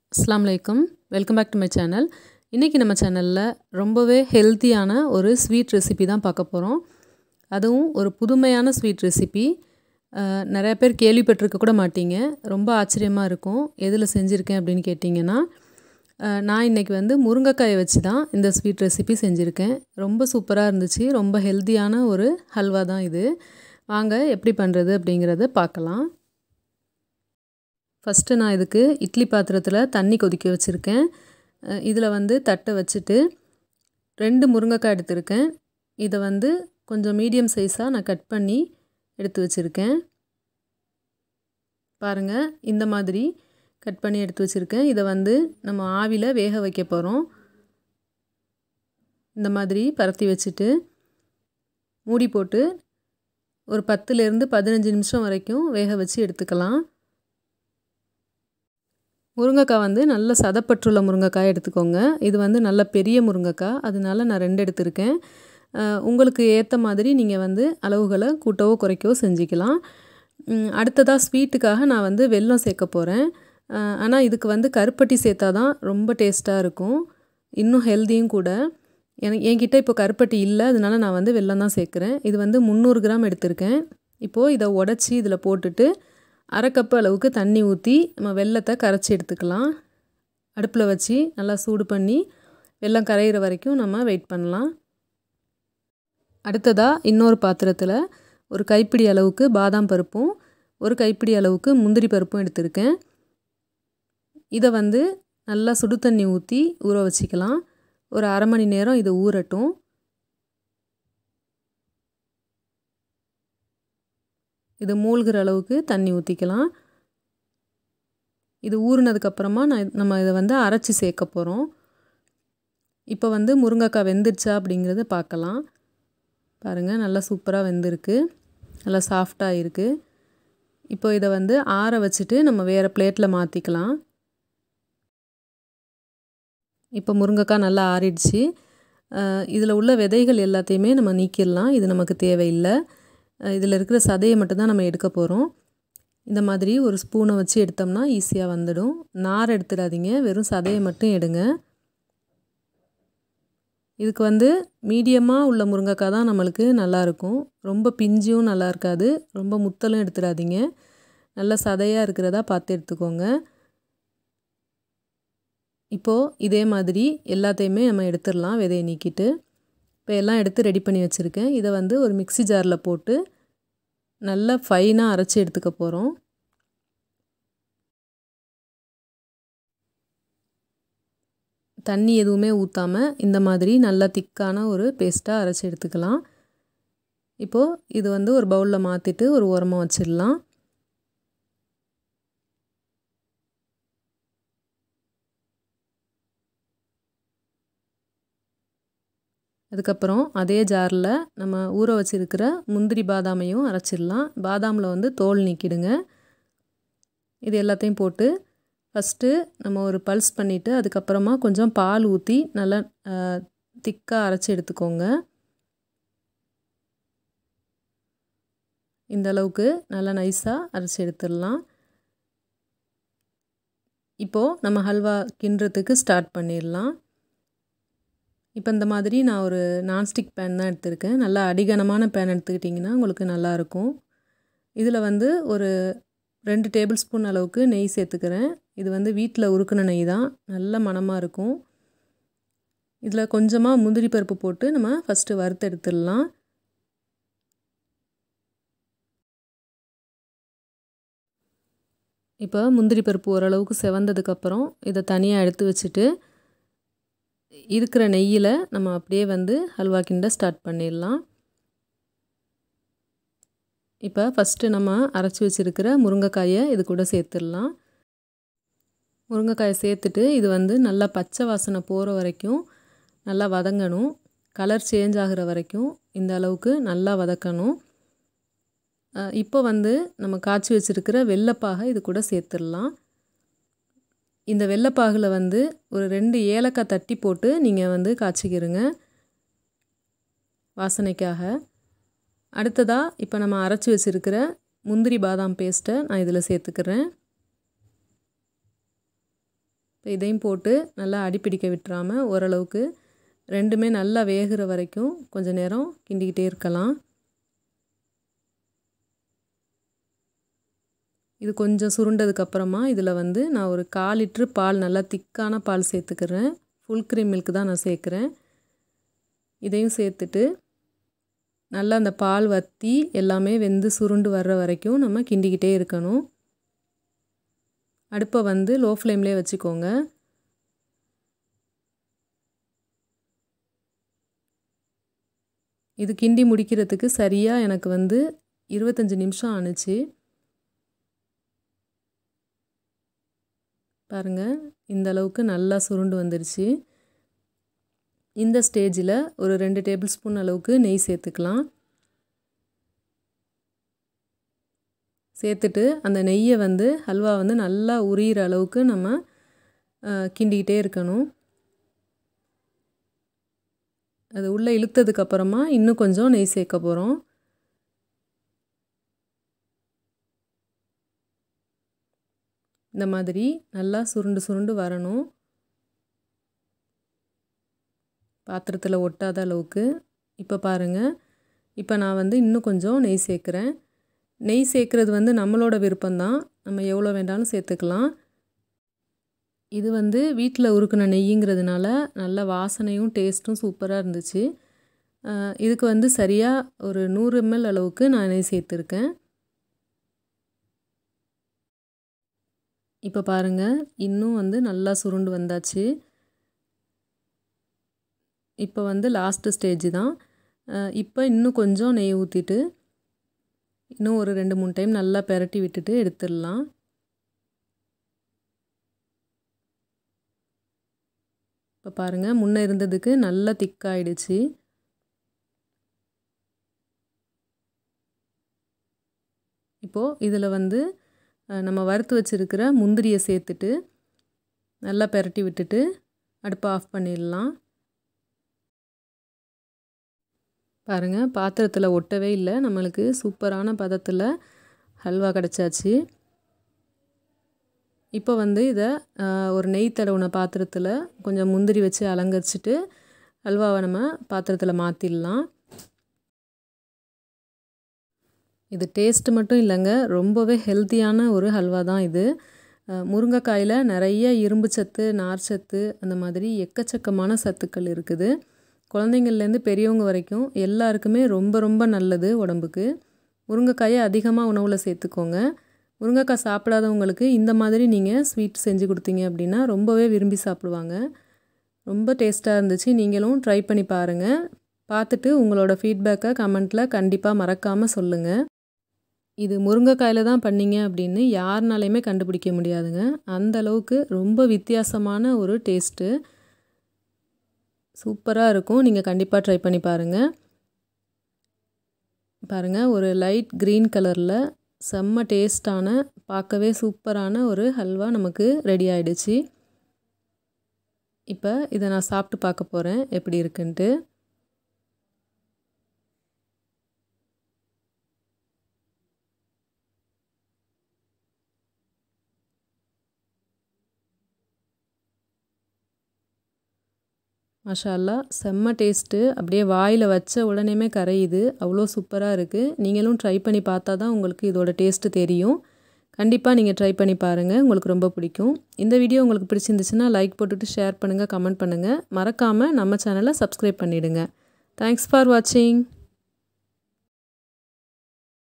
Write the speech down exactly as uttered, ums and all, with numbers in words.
அஸ்ஸலாமு அலைக்கும். Welcome back to my channel. இன்றைக்கி நம்ம சேனலில் ரொம்பவே ஹெல்த்தியான ஒரு ஸ்வீட் ரெசிபி தான் பார்க்க போகிறோம். அதுவும் ஒரு புதுமையான ஸ்வீட் ரெசிபி. நிறைய பேர் கேள்விப்பட்டிருக்க கூட மாட்டீங்க. ரொம்ப ஆச்சரியமாக இருக்கும். எதில் செஞ்சுருக்கேன் அப்படின்னு கேட்டிங்கன்னா, நான் இன்றைக்கி வந்து முருங்கைக்காயை வச்சு தான் இந்த ஸ்வீட் ரெசிபி செஞ்சுருக்கேன். ரொம்ப சூப்பராக இருந்துச்சு. ரொம்ப ஹெல்த்தியான ஒரு ஹல்வா தான் இது. வாங்க எப்படி பண்ணுறது அப்படிங்கிறத பார்க்கலாம். ஃபஸ்ட்டு நான் இதுக்கு இட்லி பாத்திரத்தில் தண்ணி கொதிக்க வச்சுருக்கேன். இதில் வந்து தட்டை வச்சுட்டு ரெண்டு முருங்கைக்காய் எடுத்திருக்கேன். இதை வந்து கொஞ்சம் மீடியம் சைஸாக நான் கட் பண்ணி எடுத்து வச்சுருக்கேன். பாருங்கள், இந்த மாதிரி கட் பண்ணி எடுத்து வச்சுருக்கேன். இதை வந்து நம்ம ஆவியில் வேக வைக்க போகிறோம். இந்த மாதிரி பரத்தி வச்சுட்டு மூடி போட்டு ஒரு பத்துலேருந்து பதினஞ்சு நிமிஷம் வரைக்கும் வேக வச்சு எடுத்துக்கலாம். முருங்கைக்காய் வந்து நல்ல சதப்பற்றுள்ள முருங்கைக்காய் எடுத்துக்கோங்க. இது வந்து நல்ல பெரிய முருங்கைக்காய், அதனால நான் ரெண்டு எடுத்திருக்கேன். உங்களுக்கு ஏற்ற மாதிரி நீங்கள் வந்து அளவுகளை கூட்டவோ குறைக்கவோ செஞ்சுக்கலாம். அடுத்ததாக ஸ்வீட்டுக்காக நான் வந்து வெல்லம் சேர்க்க போகிறேன். ஆனால் இதுக்கு வந்து கருப்பட்டி சேர்த்தா தான் ரொம்ப டேஸ்ட்டாக இருக்கும், இன்னும் ஹெல்த்தியும் கூட. எனக்கு என்கிட்ட இப்போ கருப்பட்டி இல்லை, அதனால நான் வந்து வெல்லம் தான் சேர்க்குறேன். இது வந்து முந்நூறு கிராம் எடுத்திருக்கேன். இப்போது இதை உடச்சி இதில் போட்டுட்டு அரை கப்பு அளவுக்கு தண்ணி ஊற்றி நம்ம வெல்லத்தை கரைச்சி எடுத்துக்கலாம். அடுப்பில் வச்சு நல்லா சூடு பண்ணி வெல்லம் கரையிற வரைக்கும் நம்ம வெயிட் பண்ணலாம். அடுத்ததாக இன்னொரு பாத்திரத்தில் ஒரு கைப்பிடி அளவுக்கு பாதாம் பருப்பும் ஒரு கைப்பிடி அளவுக்கு முந்திரி பருப்பும் எடுத்திருக்கேன். இதை வந்து நல்லா சுடு தண்ணி ஊற்றி ஊற வச்சுக்கலாம். ஒரு அரை மணி நேரம் இது ஊறட்டும். இது மூழ்கிற அளவுக்கு தண்ணி ஊற்றிக்கலாம். இது ஊறினதுக்கப்புறமா நான் நம்ம இதை வந்து அரைச்சி சேர்க்க போகிறோம். இப்போ வந்து முருங்கைக்காய் வெந்துருச்சா அப்படிங்கிறத பார்க்கலாம். பாருங்கள், நல்லா சூப்பராக வெந்திருக்கு, நல்லா சாஃப்டாக இருக்குது. இப்போ இதை வந்து ஆற வச்சுட்டு நம்ம வேறு பிளேட்டில் மாற்றிக்கலாம். இப்போ முருங்கைக்காய் நல்லா ஆறிடுச்சு. இதில் உள்ள விதைகள் எல்லாத்தையுமே நம்ம நீக்கிடலாம். இது நமக்கு தேவையில்லை. இதில் இருக்கிற சதையை மட்டும்தான் நம்ம எடுக்க போகிறோம். இந்த மாதிரி ஒரு ஸ்பூனை வச்சு எடுத்தோம்னா ஈஸியாக வந்துடும். நார் எடுத்துடாதீங்க, வெறும் சதையை மட்டும் எடுங்க. இதுக்கு வந்து மீடியமாக உள்ள முருங்கைக்காய் தான் நம்மளுக்கு நல்லாயிருக்கும். ரொம்ப பிஞ்சும் நல்லா இருக்காது, ரொம்ப முத்தலும் எடுத்துடாதீங்க. நல்ல சதையாக இருக்கிறதா பார்த்து எடுத்துக்கோங்க. இப்போது இதே மாதிரி எல்லாத்தையுமே நம்ம எடுத்துடலாம், விதையை நீக்கிட்டு. இப்போ எல்லாம் எடுத்து ரெடி பண்ணி வச்சுருக்கேன். இதை வந்து ஒரு மிக்ஸி ஜாரில் போட்டு நல்லா ஃபைனாக அரைச்சி எடுத்துக்க போகிறோம். தண்ணி எதுவுமே ஊற்றாமல் இந்த மாதிரி நல்லா திக்கான ஒரு பேஸ்ட்டாக அரைச்சி எடுத்துக்கலாம். இப்போது இது வந்து ஒரு பவுலில் மாற்றிட்டு ஒரு ஓரமாக வச்சிடலாம். அதுக்கப்புறம் அதே ஜாரில் நம்ம ஊற வச்சுருக்கிற முந்திரி பாதாமையும் அரைச்சிடலாம். பாதாமில் வந்து தோல் நீக்கிடுங்க. இது எல்லாத்தையும் போட்டு ஃபஸ்ட்டு நம்ம ஒரு பல்ஸ் பண்ணிவிட்டு அதுக்கப்புறமா கொஞ்சம் பால் ஊற்றி நல்லா திக்காக அரைச்சி எடுத்துக்கோங்க. இந்த அளவுக்கு நல்லா நைஸாக அரைச்சி எடுத்துடலாம். இப்போது நம்ம ஹல்வா கிண்டுறதுக்கு ஸ்டார்ட் பண்ணிடலாம். இப்போ இந்த மாதிரி நான் ஒரு நான்ஸ்டிக் பேன் தான் எடுத்திருக்கேன். நல்லா அடிகனமான பேன் எடுத்துக்கிட்டிங்கன்னா உங்களுக்கு நல்லாயிருக்கும். இதில் வந்து ஒரு ரெண்டு டேபிள் ஸ்பூன் அளவுக்கு நெய் சேர்த்துக்கிறேன். இது வந்து வீட்டில் உருக்குன நெய் தான், நல்ல மணமாக இருக்கும். இதில் கொஞ்சமாக முந்திரி பருப்பு போட்டு நம்ம ஃபஸ்ட்டு வறுத்து எடுத்துடலாம். இப்போ முந்திரி பருப்பு ஓரளவுக்கு செவந்ததுக்கப்புறம் இதை தனியாக எடுத்து வச்சுட்டு இருக்கிற நெய்யில் நம்ம அப்படியே வந்து ஹல்வா கிண்ட ஸ்டார்ட் பண்ணிடலாம். இப்போ ஃபஸ்ட்டு நம்ம அரைச்சி வச்சுருக்கிற முருங்கைக்காயை இது கூட சேர்த்துடலாம். முருங்கைக்காயை சேர்த்துட்டு இது வந்து நல்லா பச்சை வாசனை போகிற வரைக்கும் நல்லா வதங்கணும். கலர் சேஞ்ச் ஆகிற வரைக்கும் இந்த அளவுக்கு நல்லா வதக்கணும். இப்போ வந்து நம்ம காய்ச்சி வச்சுருக்கிற வெல்லைப்பாகை இது கூட சேர்த்துடலாம். இந்த வெல்லைப்பாகில் வந்து ஒரு ரெண்டு ஏலக்காய் தட்டி போட்டு நீங்கள் வந்து காய்ச்சிக்கிறங்க வாசனைக்காக. அடுத்ததாக இப்போ நம்ம அரைச்சி வச்சுருக்கிற முந்திரி பாதாம் பேஸ்ட்டை நான் இதில் சேர்த்துக்கிறேன். இப்போ இதையும் போட்டு நல்லா அடிப்பிடிக்க விட்டுறாமல் ஓரளவுக்கு ரெண்டுமே நல்லா வேகிற வரைக்கும் கொஞ்சம் நேரம் கிண்டிக்கிட்டே இருக்கலாம். இது கொஞ்சம் சுருண்டதுக்கப்புறமா இதில் வந்து நான் ஒரு கால் லிட்ரு பால் நல்லா திக்கான பால் சேர்த்துக்கிறேன். ஃபுல் க்ரீம் மில்க் தான் நான் சேர்க்குறேன். இதையும் சேர்த்துட்டு நல்லா அந்த பால் வற்றி எல்லாமே வெந்து சுருண்டு வர்ற வரைக்கும் நம்ம கிண்டிக்கிட்டே இருக்கணும். அடுப்பை வந்து லோ ஃப்ளேம்லேயே வச்சுக்கோங்க. இது கிண்டி முடிக்கிறதுக்கு சரியாக எனக்கு வந்து இருபத்தஞ்சி நிமிஷம் ஆணுச்சு. பாருங்கள், இந்த அளவுக்கு நல்லா சுருண்டு வந்துருச்சு. இந்த ஸ்டேஜில் ஒரு ரெண்டு டேபிள் ஸ்பூன் அளவுக்கு நெய் சேர்த்துக்கலாம். சேர்த்துட்டு அந்த நெய்யை வந்து ஹல்வா வந்து நல்லா உரிகிற அளவுக்கு நம்ம கிண்டிக்கிட்டே இருக்கணும். அது உள்ளே இழுத்ததுக்கப்புறமா இன்னும் கொஞ்சம் நெய் சேர்க்க போகிறோம். இந்த மாதிரி நல்லா சுருண்டு சுருண்டு வரணும். பாத்திரத்தில் ஒட்டாத அளவுக்கு. இப்போ பாருங்கள், இப்போ நான் வந்து இன்னும் கொஞ்சம் நெய் சேர்க்குறேன். நெய் சேர்க்குறது வந்து நம்மளோட விருப்பம்தான், நம்ம எவ்வளோ வேண்டாலும் சேர்த்துக்கலாம். இது வந்து வீட்டில் உருக்குன நெய்யுங்கிறதுனால நல்ல வாசனையும் டேஸ்ட்டும் சூப்பராக இருந்துச்சு. இதுக்கு வந்து சரியாக ஒரு நூறு எம்எல் அளவுக்கு நான் நெய் சேர்த்துருக்கேன். இப்போ பாருங்கள், இன்னும் வந்து நல்லா சுருண்டு வந்தாச்சு. இப்போ வந்து லாஸ்ட்டு ஸ்டேஜ் தான். இப்போ இன்னும் கொஞ்சம் நெய் ஊற்றிட்டு இன்னும் ஒரு ரெண்டு மூணு டைம் நல்லா பெரட்டி விட்டுட்டு எடுத்துடலாம். இப்போ பாருங்கள், முன்னே இருந்ததுக்கு நல்லா திக்காயிடுச்சு. இப்போது இதில் வந்து நம்ம வறுத்து வச்சுருக்கிற முந்திரியை சேர்த்துட்டு நல்லா பெரட்டி விட்டுட்டு அடுப்பை ஆஃப் பண்ணிடலாம். பாருங்கள், பாத்திரத்தில் ஒட்டவே இல்லை. நம்மளுக்கு சூப்பரான பதத்தில் ஹல்வா கிடச்சாச்சு. இப்போ வந்து இதை ஒரு நெய் தடவுன பாத்திரத்தில் கொஞ்சம் முந்திரி வச்சு அலங்கரிச்சிட்டு ஹல்வாவை நம்ம பாத்திரத்தில் மாற்றிடலாம். இது டேஸ்ட்டு மட்டும் இல்லைங்க, ரொம்பவே ஹெல்த்தியான ஒரு ஹல்வா தான் இது. முருங்கைக்காயில் நிறைய இரும்பு சத்து, நார் சத்து, அந்த மாதிரி எக்கச்சக்கமான சத்துக்கள் இருக்குது. குழந்தைங்கள்லேருந்து பெரியவங்க வரைக்கும் எல்லாருக்குமே ரொம்ப ரொம்ப நல்லது உடம்புக்கு. முருங்கைக்காயை அதிகமாக உணவில் சேர்த்துக்கோங்க. முருங்கைக்காய் சாப்பிடாதவங்களுக்கு இந்த மாதிரி நீங்கள் ஸ்வீட் செஞ்சு கொடுத்தீங்க அப்படின்னா ரொம்பவே விரும்பி சாப்பிடுவாங்க. ரொம்ப டேஸ்ட்டாக இருந்துச்சு. நீங்களும் ட்ரை பண்ணி பாருங்கள். பார்த்துட்டு உங்களோட ஃபீட்பேக்கை கமெண்ட்டில் கண்டிப்பாக மறக்காமல் சொல்லுங்கள். இது முருங்கைக்காயில் தான் பண்ணிங்க அப்படின்னு யாருனாலையுமே கண்டுபிடிக்க முடியாதுங்க. அந்த அளவுக்கு ரொம்ப வித்தியாசமான ஒரு டேஸ்ட்டு, சூப்பராக இருக்கும். நீங்கள் கண்டிப்பாக ட்ரை பண்ணி பாருங்கள். பாருங்கள், ஒரு லைட் க்ரீன் கலரில் செம்ம டேஸ்டான, பார்க்கவே சூப்பரான ஒரு ஹல்வா நமக்கு ரெடி ஆகிடுச்சு. இப்போ இதை நான் சாப்பிட்டு பார்க்க போகிறேன் எப்படி இருக்குன்ட்டு. மாஷா அல்லாஹ், செம்ம டேஸ்ட்டு. அப்படியே வாயில் வச்ச உடனேமே கரையுது. அவ்வளோ சூப்பராக இருக்குது. நீங்களும் ட்ரை பண்ணி பார்த்தா தான் உங்களுக்கு இதோட டேஸ்ட்டு தெரியும். கண்டிப்பாக நீங்கள் ட்ரை பண்ணி பாருங்கள், உங்களுக்கு ரொம்ப பிடிக்கும். இந்த வீடியோ உங்களுக்கு பிடிச்சிருந்துச்சுன்னா லைக் போட்டுட்டு ஷேர் பண்ணுங்கள், கமெண்ட் பண்ணுங்கள். மறக்காமல் நம்ம சேனலை சப்ஸ்கிரைப் பண்ணிவிடுங்க. தேங்க்ஸ் ஃபார் வாட்சிங்.